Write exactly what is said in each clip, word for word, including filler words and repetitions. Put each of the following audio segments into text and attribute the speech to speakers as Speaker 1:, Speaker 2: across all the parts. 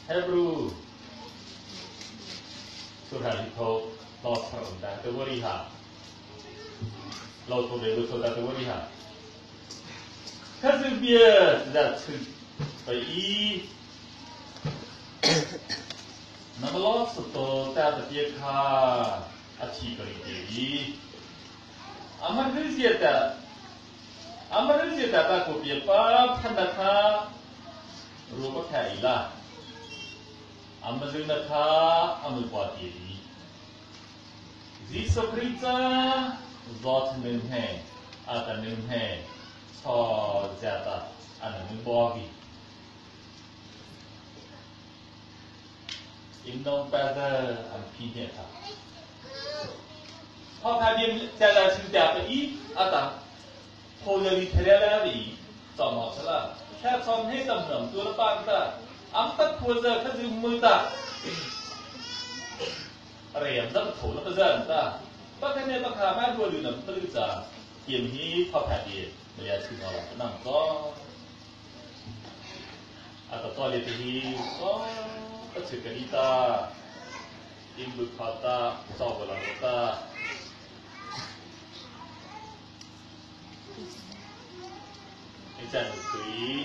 Speaker 1: Hebrew surah itu lost dah tu beri ha lost tu dulu surah tu beri ha kasi dia dah tu bai nama lost tu tak dia kah aci beri dia amar dia tak amar dia tak tak ko dia pa phanda kha rupa khai la amar dia kha amul pa dia Jesus Christ zot nên hè à ta nên hè cho gia ta anh là nên bỏ đi in đông bây giờ anh phi hiện ta họ thay biến gia ta sinh ra cái ý à ta hồi giờ đi theo là gì cho họ sẽ là theo son hết tầm hưởng tôi là ban ta ấm tất hồi giờ các dương mưa ta Rèm rất thủ nó dân ta, bất thế nên bác hà mát đuôi lưỡi nấm tư giả, kiểm hí phật hạt điện, bây giờ xin họ là cái nằm có, à tập to liệt thì có tất sự cái đi ta, in bực phật ta, sau vào lòng ta, cái chân được quý,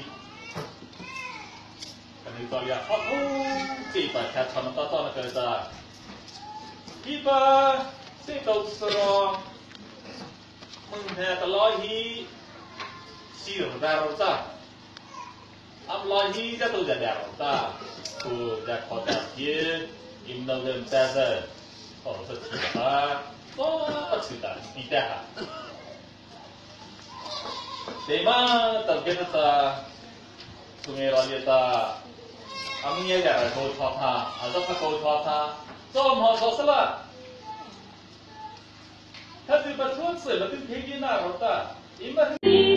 Speaker 1: cái này to liệt họ không chỉ phải theo thầm ta to là cái ta. Iba sẽ đầu sờ mừng hè ta loi hi siêu ra rồi ta am loi hi ra tôi ra đẹp rồi ta tôi ra khó đẹp kia im đâu lên ta giờ họ sẽ chỉ ta có sự ta đi ta để mà tập cái ta tôi nghe nói ta am nghe ra rồi thôi tha à rất là thôi tha cho họ có sao làถ้าจะมาช่วยเสริมมาถึงเพลงนี้น่ารักตาอิมมา